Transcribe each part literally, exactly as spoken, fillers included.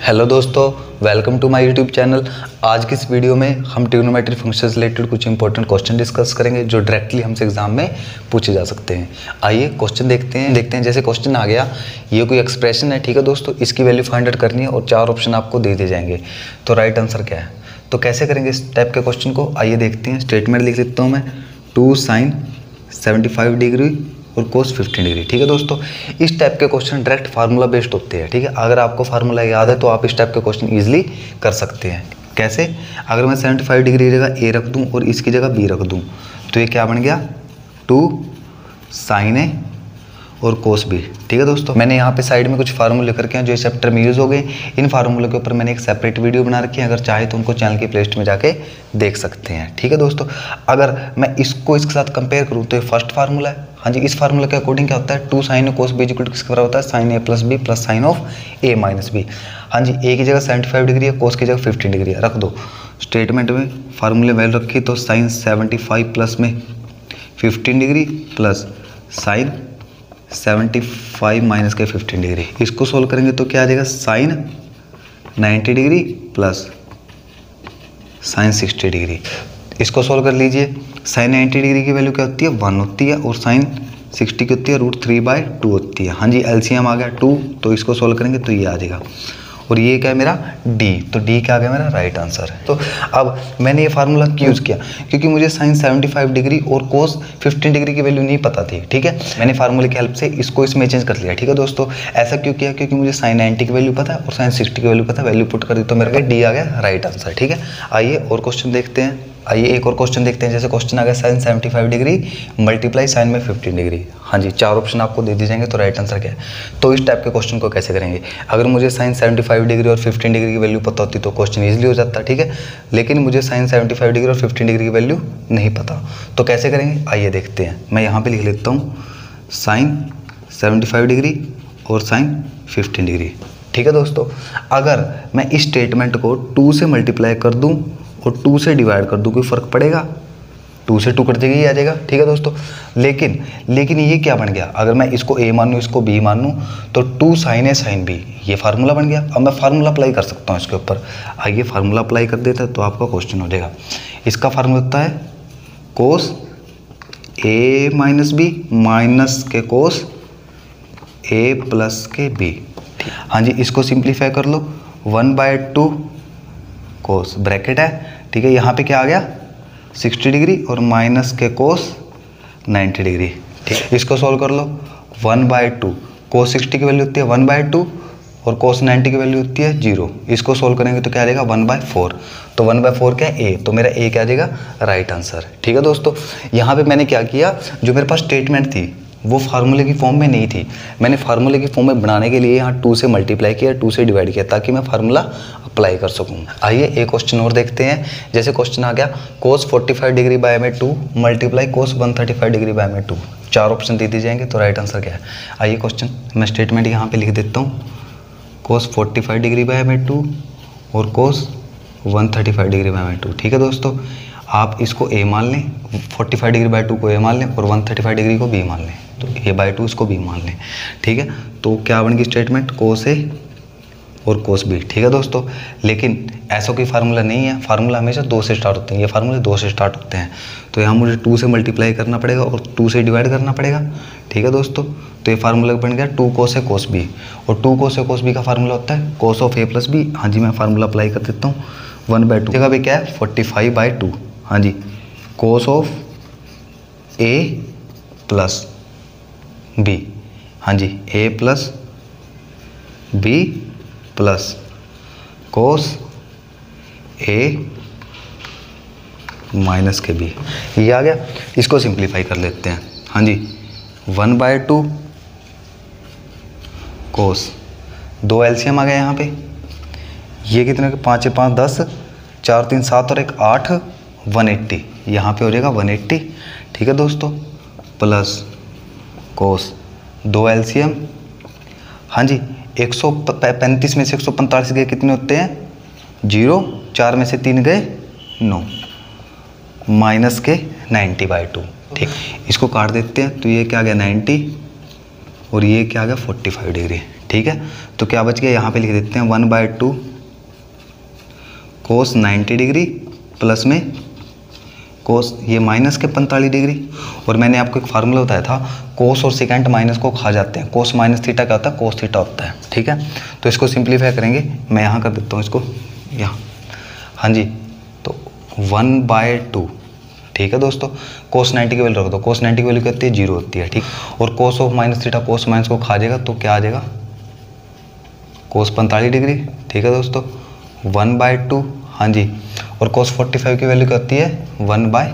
Hello दोस्तों, welcome to my YouTube channel. आज की इस वीडियो में हम ट्रिग्नोमेट्री फंक्शन से रिलेटेड कुछ इंपॉर्टेंट क्वेश्चन डिस्कस करेंगे जो डायरेक्टली हमसे एग्जाम में पूछे जा सकते हैं। आइए क्वेश्चन देखते हैं देखते हैं जैसे क्वेश्चन आ गया, ये कोई एक्सप्रेशन है, ठीक है दोस्तों, इसकी वैल्यू फाइंड आउट करनी है और चार ऑप्शन आपको दे दिए जाएंगे। तो राइट आंसर क्या है, तो कैसे करेंगे इस टाइप के क्वेश्चन को, आइए देखते हैं। स्टेटमेंट लिख लेता हूँ मैं, two sine seventy five degree और कोस फिफ्टीन डिग्री। ठीक है दोस्तों, इस टाइप के क्वेश्चन डायरेक्ट फार्मूला बेस्ड होते हैं। ठीक है, अगर आपको फार्मूला याद है तो आप इस टाइप के क्वेश्चन इजीली कर सकते हैं। कैसे, अगर मैं सेवेंटी फाइव डिग्री की जगह ए रख दूं और इसकी जगह बी रख दूं तो ये क्या बन गया, टू साइन ए और कोस बी। ठीक है दोस्तों, मैंने यहाँ पे साइड में कुछ फार्मूले करके हैं जो इस चैप्टर में यूज़ हो गए। इन फार्मूले के ऊपर मैंने एक सेपरेट वीडियो बना रखी है, अगर चाहे तो उनको चैनल की प्लेलिस्ट में जाके देख सकते हैं। ठीक है दोस्तों, अगर मैं इसको इसके साथ कंपेयर करूँ तो ये फर्स्ट फार्मूला है। हाँ जी, इस फार्मूला के अकॉर्डिंग क्या होता है, two sine cos B equal to किसके बराबर होता है, sine A plus B plus sine of A minus B. हाँ जी, ए की जगह सेवेंटी फाइव डिग्री है, कोस की जगह फिफ्टीन डिग्री है, रख दो। स्टेटमेंट में फार्मूले वैल्यू रखी तो साइन सेवेंटी फाइव प्लस में fifteen degree plus sine seventy five minus के फिफ्टीन डिग्री। इसको सोल्व करेंगे तो क्या आ जाएगा, sine ninety degree plus sine sixty degree. इसको सोल्व कर लीजिए। साइन नाइन्टी डिग्री की वैल्यू क्या होती है, वन होती है, और साइन सिक्सटी की होती है रूट थ्री बाई टू होती है। हाँ जी, एलसीएम आ गया टू, तो इसको सोल्व करेंगे तो ये आ जाएगा। और ये क्या है मेरा डी, तो डी क्या आ गया मेरा राइट आंसर है। तो अब मैंने ये फार्मूला क्यों यूज़ किया, क्योंकि मुझे साइन सेवेंटी फाइव डिग्री और कोस फिफ्टीन डिग्री की वैल्यू नहीं पता थी। ठीक है, मैंने फार्मूले की हेल्प से इसको इसमें चेंज कर लिया। ठीक है दोस्तों, ऐसा क्यों किया, क्योंकि मुझे साइन नाइन्टी की वैल्यू पता है और साइन सिक्सटी की वैल्यू पता है, वैल्यू पुट कर दी तो मेरे डी आ गया राइट आंसर। ठीक है, आइए और क्वेश्चन देखते हैं। आइए एक और क्वेश्चन देखते हैं। जैसे क्वेश्चन आ गया, sine seventy five degree multiply sine में फिफ्टीन डिग्री। हाँ जी, चार ऑप्शन आपको दे दिए जाएंगे, तो राइट आंसर क्या है। तो इस टाइप के क्वेश्चन को कैसे करेंगे, अगर मुझे साइन सेवेंटी फाइव डिग्री और फिफ्टीन डिग्री की वैल्यू पता होती तो क्वेश्चन ईजिली हो जाता। ठीक है, लेकिन मुझे साइन सेवेंटी फाइव डिग्री और फिफ्टीन डिग्री की वैल्यू नहीं पता, तो कैसे करेंगे आइए देखते हैं। मैं यहाँ पर लिख लेता हूँ साइन सेवेंटी फाइव डिग्री और साइन फिफ्टीन डिग्री। ठीक है दोस्तों, अगर मैं इस स्टेटमेंट को टू से मल्टीप्लाई कर दूँ और टू से डिवाइड कर दूँ, कोई फ़र्क पड़ेगा, टू से टू कट जाएगा, ये आ जाएगा। ठीक है दोस्तों, लेकिन लेकिन ये क्या बन गया, अगर मैं इसको ए मानूँ इसको बी मानूँ तो two sine A sine B, ये फार्मूला बन गया। अब मैं फार्मूला अप्लाई कर सकता हूँ इसके ऊपर। आइए फार्मूला अप्लाई कर देता है तो आपका क्वेश्चन हो जाएगा। इसका फार्मूला होता है cos A minus B minus के कोस ए प्लस के बी। हाँ जी, इसको सिंप्लीफाई कर लो, one by two cos bracket है। ठीक है, यहाँ पे क्या आ गया सिक्सटी डिग्री और माइनस के कोस नाइन्टी डिग्री। ठीक है, इसको सोल्व कर लो, one by two, cos sixty की वैल्यू होती है वन बाय टू और कोस नाइन्टी की वैल्यू होती है जीरो। इसको सोल्व करेंगे तो क्या आ जाएगा, वन बाय फोर। तो वन बाय फोर क्या है, ए, तो मेरा ए क्या आ जाएगा राइट आंसर। ठीक है दोस्तों, यहाँ पे मैंने क्या किया, जो मेरे पास स्टेटमेंट थी वो फार्मूले की फॉर्म में नहीं थी, मैंने फार्मूले की फॉर्म में बनाने के लिए यहाँ टू से मल्टीप्लाई किया, टू से डिवाइड किया, ताकि मैं फार्मूला अप्लाई कर सकूँ। आइए एक क्वेश्चन और देखते हैं। जैसे क्वेश्चन आ गया, cos forty five degree by में two multiply cos one thirty five degree by में टू। चार ऑप्शन दे दिए जाएंगे, तो राइट आंसर क्या है। आइए क्वेश्चन मैं स्टेटमेंट यहाँ पे लिख देता हूँ, cos forty five degree by में टू और cos one thirty five degree by में टू। ठीक है दोस्तों, आप इसको ए मान लें, forty five degree by two को ए मान लें और वन थर्टी फाइव डिग्री को बी मान लें, तो ए बाय टू इसको बी मान लें। ठीक है, तो क्या बन गई स्टेटमेंट, कोस ए और कोस बी। ठीक है दोस्तों, लेकिन ऐसा कोई फार्मूला नहीं है, फार्मूला हमेशा दो से स्टार्ट होते हैं, ये फार्मूले दो से स्टार्ट होते हैं। तो यहाँ मुझे टू से मल्टीप्लाई करना पड़ेगा और टू से डिवाइड करना पड़ेगा। ठीक है दोस्तों, तो ये फार्मूला बन गया two cos A cos B, और two cos A cos B का फार्मूला होता है cos of A plus B. हाँ जी, मैं फार्मूला अप्लाई कर देता हूँ, वन बाई टू जगह भी क्या है फोर्टी फाइव बाई टू। हाँ जी, cos of A plus B. हाँ जी, A plus B plus cos A minus के बी, ये आ गया। इसको सिंप्लीफाई कर लेते हैं। हाँ जी, वन बाय टू कोस, दो एलसीएम आ गया यहाँ पे, ये कितने के पाँच पाँच दस, चार तीन सात और एक आठ, वन एट्टी, यहाँ पे हो जाएगा वन एट्टी। ठीक है दोस्तों, प्लस कोस दो एलसीएम। हाँ जी, एक सौ पैंतीस में से एक सौ पैंतालीस गए कितने होते हैं, जीरो, चार में से तीन गए नौ, माइनस के नाइन्टी बाई टू। ठीक, इसको काट देते हैं तो ये क्या आ गया नाइन्टी और ये क्या आ गया फोर्टी फाइव डिग्री। ठीक। ठीक है। तो क्या बच गया, यहाँ पे लिख देते हैं one by two cos ninety degree plus में कोस ये माइनस के पैंतालीस डिग्री। और मैंने आपको एक फार्मूला बताया था, कोस और सेकेंट माइनस को खा जाते हैं। कोस माइनस थीटा क्या होता है, कोस थीटा होता है, ठीक है। तो इसको सिंप्लीफाई करेंगे, मैं यहाँ कर देता हूँ इसको यहाँ, हाँ जी। तो वन बाय टू, ठीक है दोस्तों। कोस नाइन्टी की वैल्यू रख दो, कोस नाइन्टी की वैल्यू क्या होती है, जीरो होती है, ठीक। और cos of minus theta cos minus को खा जाएगा तो क्या आ जाएगा, कोस पैंतालीस डिग्री, ठीक है दोस्तों। वन बाय टू, हाँ जी। और कोस फोर्टी फाइव की वैल्यू क्या होती है, वन बाय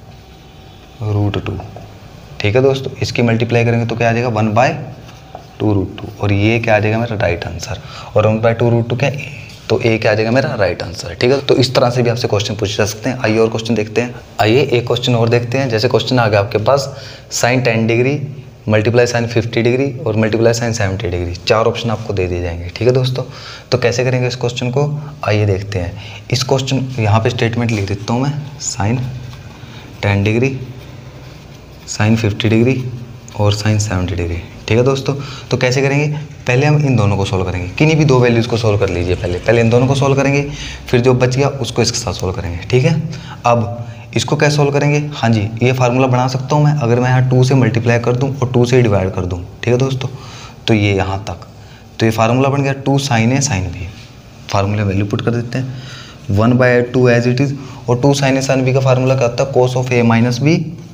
रूट टू, ठीक है दोस्तों। इसकी मल्टीप्लाई करेंगे तो क्या आ जाएगा, one by two root two. और ये क्या आ जाएगा मेरा राइट आंसर। और one by two root two क्या ए, तो ए क्या आ जाएगा मेरा राइट आंसर, ठीक है। तो इस तरह से भी आपसे क्वेश्चन पूछे जा सकते हैं। आइए और क्वेश्चन देखते हैं। आइए एक क्वेश्चन और देखते हैं। जैसे क्वेश्चन आ गया आपके पास, sine ten degree multiply sine fifty degree और मल्टीप्लाई साइन सेवेंटी डिग्री, चार ऑप्शन आपको दे दिए जाएंगे, ठीक है दोस्तों। तो कैसे करेंगे इस क्वेश्चन को, आइए देखते हैं। इस क्वेश्चन यहाँ पे स्टेटमेंट लिख देता हूँ मैं, sine ten degree sine fifty degree और साइन सेवेंटी डिग्री, ठीक है दोस्तों। तो कैसे करेंगे, पहले हम इन दोनों को सोल्व करेंगे, किन्हीं भी दो वैल्यूज़ को सोल्व कर लीजिए पहले पहले इन दोनों को सोल्व करेंगे, फिर जो बच गया उसको इसके साथ सोल्व करेंगे, ठीक है। अब इसको कैसे सोल्व करेंगे, हाँ जी। ये फार्मूला बना सकता हूँ मैं, अगर मैं यहाँ टू से मल्टीप्लाई कर दूँ और टू से डिवाइड कर दूँ, ठीक है दोस्तों। तो ये यहाँ तक, तो ये फार्मूला बन गया two sine A sine B. Formula value put कर देते हैं, one by two as it is. और two sine A sine B का फार्मूला क्या होता है, cos of A minus B,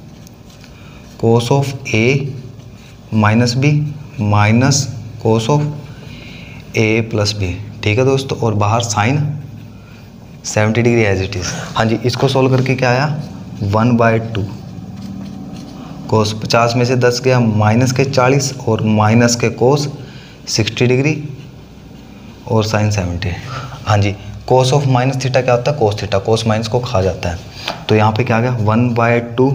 cos of A minus B minus cos of A plus B, ठीक है दोस्तों। और बाहर sine seventy degree as it is, हाँ जी। इसको सोल्व करके क्या आया, वन बाय टू कोस पचास में से दस गया माइनस के चालीस और माइनस के कोस सिक्सटी डिग्री और साइन सेवेंटी, हाँ जी। कोस ऑफ माइनस थीटा क्या होता है, कोस थीटा, कोस माइनस को खा जाता है। तो यहाँ पे क्या आ गया, one by two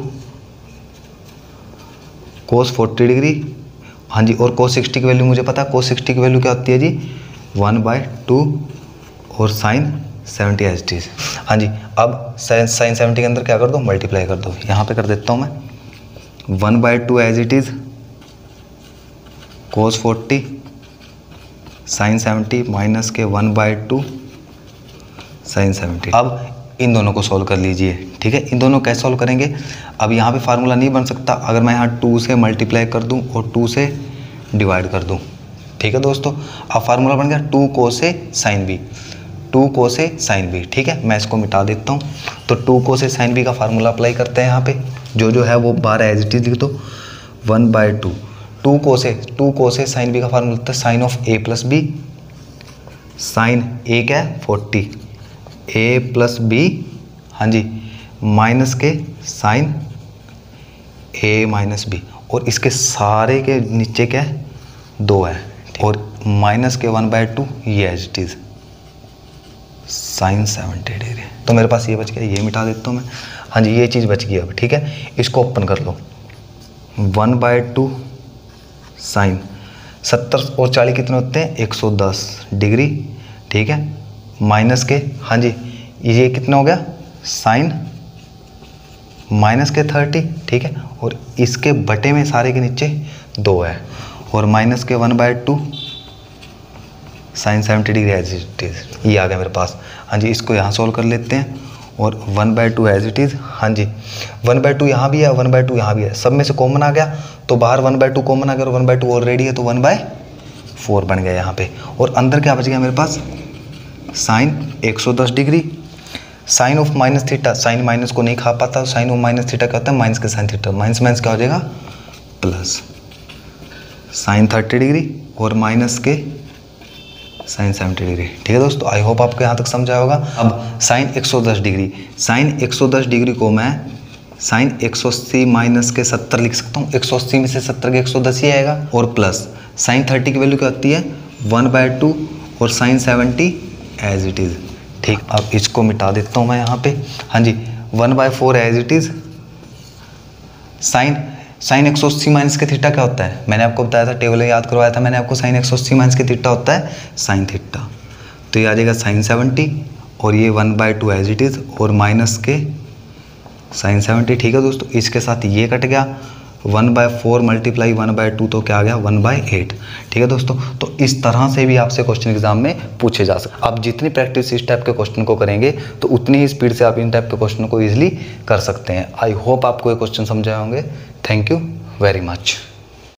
cos forty degree, हाँ जी। और कोस सिक्सटी की वैल्यू मुझे पता है, कोस सिक्सटी की वैल्यू क्या होती है जी, वन बाय टू और sine seventy as it is, हाँ जी। अब साइन सेवेंटी के अंदर क्या कर दो, मल्टीप्लाई कर दो। यहाँ पे कर देता हूँ मैं, one by two as it is cos forty sine seventy minus के one by two sine seventy. अब इन दोनों को सॉल्व कर लीजिए, ठीक है। इन दोनों कैसे सॉल्व करेंगे, अब यहाँ पे फार्मूला नहीं बन सकता अगर मैं यहाँ टू से मल्टीप्लाई कर दूँ और टू से डिवाइड कर दूँ, ठीक है दोस्तों। अब फार्मूला बन गया two cos A sine B, two cos A sine B, ठीक है। मैं इसको मिटा देता हूँ। तो टू कोसे साइन बी का फार्मूला अप्लाई करते हैं यहाँ पे, जो जो है वो बारह एज इट इज लिख दो, one by two two cos A two cos A sine B का फार्मूला होता है sine of A plus B, sine A क्या है फोर्टी, ए प्लस बी, हाँ जी, माइनस के साइन ए माइनस बी। और इसके सारे के नीचे क्या है, दो है, और माइनस के वन बाय टू ये as it is sine seventy degree. तो मेरे पास ये बच गया, ये मिटा देता हूँ मैं, हाँ जी। ये चीज़ बच गई अब, ठीक है। इसको ओपन कर लो, वन बाय टू साइन सत्तर और चालीस कितने होते हैं, एक सौ दस डिग्री, ठीक है। माइनस के, हाँ जी, ये कितना हो गया, साइन माइनस के थर्टी, ठीक है। और इसके बटे में सारे के नीचे दो है, और माइनस के one by two sine seventy degree as it is, ये आ गया मेरे पास, हाँ जी। इसको यहाँ सॉल्व कर लेते हैं, और one by two as it is, हाँ जी। वन बाय टू यहाँ भी है, वन बाय टू यहाँ भी है, सब में से कॉमन आ गया, तो बाहर वन बाय टू कॉमन आ गया और वन बाय टू ऑलरेडी है, तो वन बाय फोर बन गया यहाँ पे। और अंदर क्या बच गया मेरे पास, साइन एक सौ दस degree, sine of minus theta, sine minus को नहीं खा पाता, साइन ऑफ माइनस थीटा क्या होता है, माइनस के साइन थीटा, माइनस माइनस क्या हो जाएगा, प्लस साइन थर्टी डिग्री और माइनस के साइन सेवेंटी डिग्री, ठीक है दोस्तों। आई होप आपको यहाँ तक समझा होगा। अब साइन एक सौ दस डिग्री, साइन एक सौ दस डिग्री को मैं साइन एक सौ अस्सी माइनस के सत्तर लिख सकता हूँ, एक सौ अस्सी में से सत्तर के एक सौ दस ही आएगा, और प्लस साइन थर्टी की वैल्यू क्या होती है, वन बाय टू और sine seventy as it is, ठीक। अब इसको मिटा देता हूँ मैं यहाँ पे, हाँ जी। One by four as it is sine sine एक सौ अस्सी माइनस के थीटा क्या होता है, मैंने आपको बताया था, टेबल याद करवाया था मैंने आपको, साइन एक सौ अस्सी माइनस के थीटा होता है साइन थीटा। तो ये आ जाएगा साइन सेवेंटी, और ये one by two as it is, और माइनस के साइन सेवेंटी, ठीक है दोस्तों। इसके साथ ये कट गया, one by four multiply one by two तो क्या आ गया वन बाय एट। ठीक है दोस्तों, तो इस तरह से भी आपसे क्वेश्चन एग्जाम में पूछे जा सकते। आप जितनी प्रैक्टिस इस टाइप के क्वेश्चन को करेंगे तो उतनी ही स्पीड से आप इन टाइप के क्वेश्चन को ईजिली कर सकते हैं। आई होप आपको ये क्वेश्चन समझ आए होंगे। Thank you very much.